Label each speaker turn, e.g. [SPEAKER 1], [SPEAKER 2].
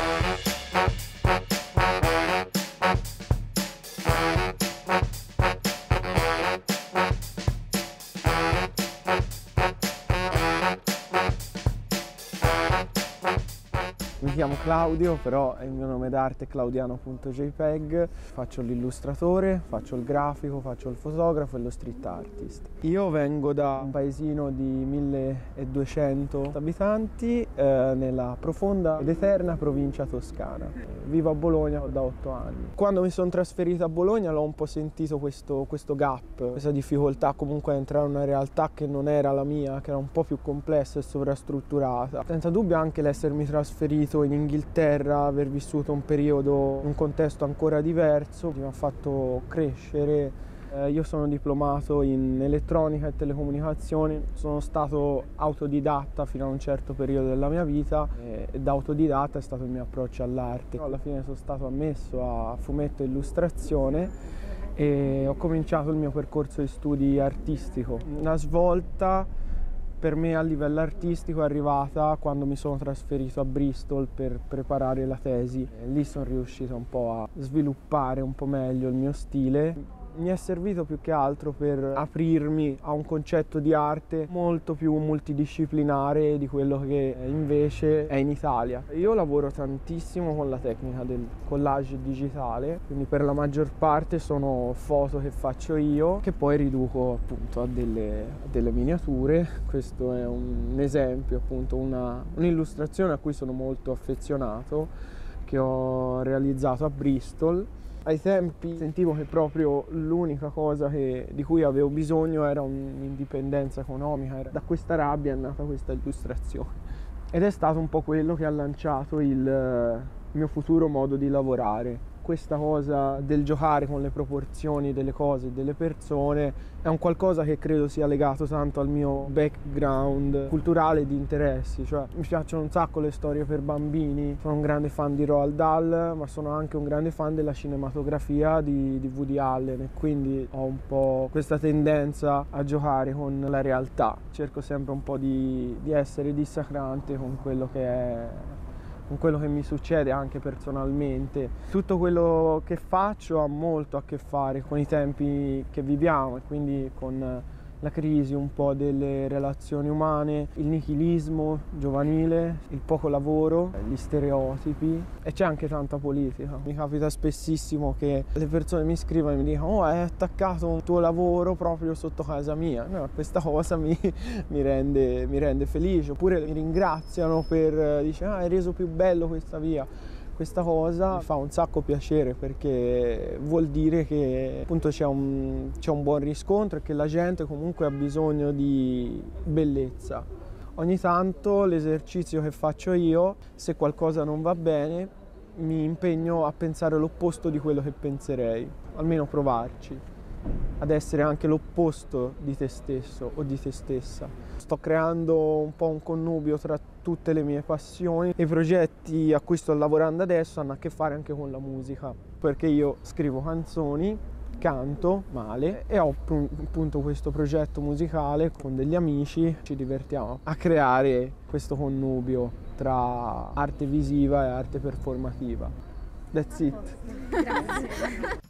[SPEAKER 1] Mi chiamo Claudio, però il mio nome d'arte è claudiano.jpg, faccio l'illustratore, faccio il grafico, faccio il fotografo e lo street artist. Io vengo da un paesino di 1200 abitanti nella profonda ed eterna provincia toscana. Vivo a Bologna da 8 anni. Quando mi sono trasferito a Bologna l'ho un po' sentito questo gap, questa difficoltà comunque a entrare in una realtà che non era la mia, che era un po' più complessa e sovrastrutturata. Senza dubbio anche l'essermi trasferito in Inghilterra, aver vissuto un periodo, un contesto ancora diverso, mi ha fatto crescere. Io sono diplomato in elettronica e telecomunicazioni, sono stato autodidatta fino a un certo periodo della mia vita e da autodidatta è stato il mio approccio all'arte. Alla fine sono stato ammesso a fumetto e illustrazione e ho cominciato il mio percorso di studi artistico. Una svolta per me a livello artistico è arrivata quando mi sono trasferito a Bristol per preparare la tesi. Lì sono riuscito un po' a sviluppare un po' meglio il mio stile. Mi è servito più che altro per aprirmi a un concetto di arte molto più multidisciplinare di quello che invece è in Italia. Io lavoro tantissimo con la tecnica del collage digitale, quindi per la maggior parte sono foto che faccio io, che poi riduco appunto a delle miniature. Questo è un esempio, appunto un'illustrazione a cui sono molto affezionato, che ho realizzato a Bristol. Ai tempi sentivo che proprio l'unica cosa di cui avevo bisogno era un'indipendenza economica. Da questa rabbia è nata questa illustrazione. Ed è stato un po' quello che ha lanciato il mio futuro modo di lavorare. Questa cosa del giocare con le proporzioni delle cose e delle persone è un qualcosa che credo sia legato tanto al mio background culturale e di interessi, cioè mi piacciono un sacco le storie per bambini, sono un grande fan di Roald Dahl, ma sono anche un grande fan della cinematografia di Woody Allen e quindi ho un po' questa tendenza a giocare con la realtà, cerco sempre un po' di essere dissacrante con quello che è, con quello che mi succede anche personalmente. Tutto quello che faccio ha molto a che fare con i tempi che viviamo e quindi con la crisi un po' delle relazioni umane, il nichilismo giovanile, il poco lavoro, gli stereotipi e c'è anche tanta politica. Mi capita spessissimo che le persone mi scrivono e mi dicono «Oh, hai attaccato un tuo lavoro proprio sotto casa mia». No, questa cosa mi rende felice. Oppure mi ringraziano per dire «Ah, hai reso più bello questa via». Questa cosa mi fa un sacco piacere perché vuol dire che appunto c'è un buon riscontro e che la gente comunque ha bisogno di bellezza. Ogni tanto l'esercizio che faccio io, se qualcosa non va bene, mi impegno a pensare l'opposto di quello che penserei, almeno provarci, ad essere anche l'opposto di te stesso o di te stessa. Sto creando un po' un connubio tra tutte le mie passioni. I progetti a cui sto lavorando adesso hanno a che fare anche con la musica, perché io scrivo canzoni, canto male e ho appunto questo progetto musicale con degli amici. Ci divertiamo a creare questo connubio tra arte visiva e arte performativa. That's it.
[SPEAKER 2] Grazie.